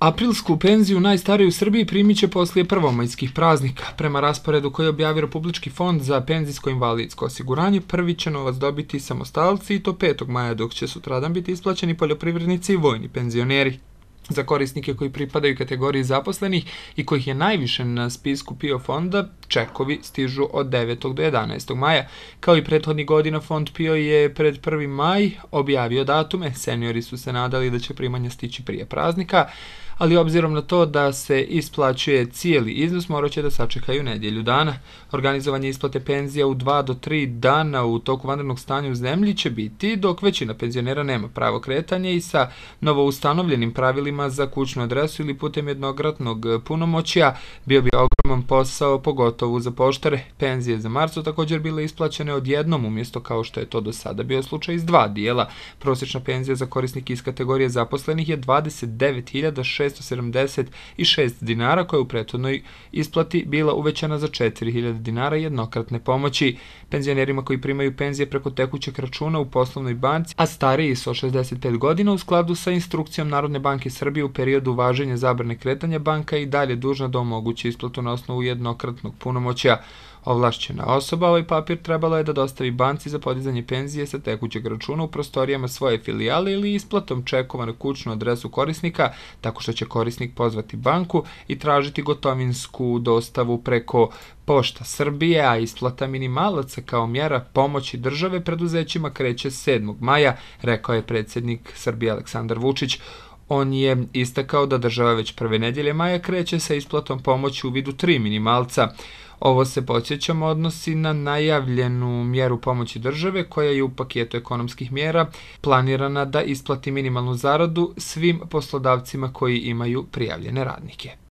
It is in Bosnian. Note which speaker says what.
Speaker 1: Aprilsku penziju najstariji u Srbiji primit će poslije prvomajskih praznika. Prema rasporedu koji objavi Republički fond za penzijsko-invalidsko osiguranje, prvi će novac dobiti samostalci i to 5. maja, dok će sutradan biti isplaćeni poljoprivrednici i vojni penzioneri. Za korisnike koji pripadaju kategoriji zaposlenih i kojih je najviše na spisku PIO fonda, čekovi stižu od 9. do 11. maja. Kao i prethodnih godina, fond PIO je pred 1. maj objavio datume. Seniori su se nadali da će primanja stići prije praznika, ali obzirom na to da se isplaćuje cijeli iznos, morat će da sačekaju nedjelju dana. Organizovanje isplate penzija u 2 do 3 dana u toku vanrednog stanja u zemlji će biti, dok većina penzionera nema pravo kretanja i sa novoustanovljenim pravilima za kućnu adresu ili putem jednokratnog punomoćja bio bi ogroman posao, pogotovo za poštare. Penzije za mart su također bile isplaćene odjednom, umjesto kao što je to do sada bio slučaj iz 2 dijela. Prosječna penzija za korisnike iz kategorije zaposlenih je 29.676 dinara, koja je u prethodnoj isplati bila uvećana za 4.000 dinara jednokratne pomoći. Penzionerima koji primaju penzije preko tekućeg računa u poslovnoj banci, a stariji su od 65 godina, u skladu sa instrukcijom Narodne banke Srbije u periodu važenja zabrane kretanja, banka i dalje dužna da omogući isplatu na osnovu jednokratnog punomoćja. Ovlašćena osoba ovaj papir trebalo je da dostavi banci za podizanje penzije sa tekućeg računa u prostorijama svoje filijale ili isplatom čekova na kućnu adresu korisnika, tako što će korisnik pozvati banku i tražiti gotovinsku dostavu preko Pošta Srbije, a isplata minimalaca kao mjera pomoći države preduzećima kreće 7. maja, rekao je predsjednik Srbije Aleksandar Vučić. On je istakao da država već prve nedjelje maja kreće sa isplatom pomoći u vidu 3 minimalca. Ovo, se podsjećamo, odnosi na najavljenu mjeru pomoći države koja je u paketu ekonomskih mjera planirana da isplati minimalnu zaradu svim poslodavcima koji imaju prijavljene radnike.